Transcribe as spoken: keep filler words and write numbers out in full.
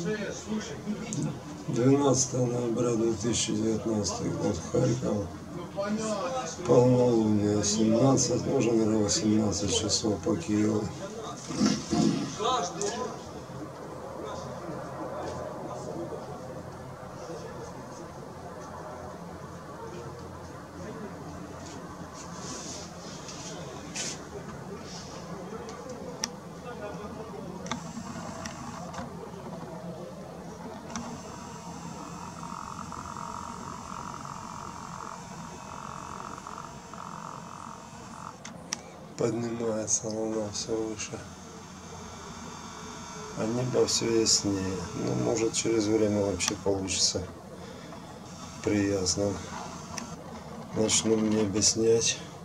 двенадцатое ноября две тысячи девятнадцатый год, Харьков. Полнолуние, семнадцать, можно, наверное, восемнадцать часов по Киеву. Поднимается луна все выше, а небо все яснее. Ну, может, через время вообще получится при ясном ночном небе снять.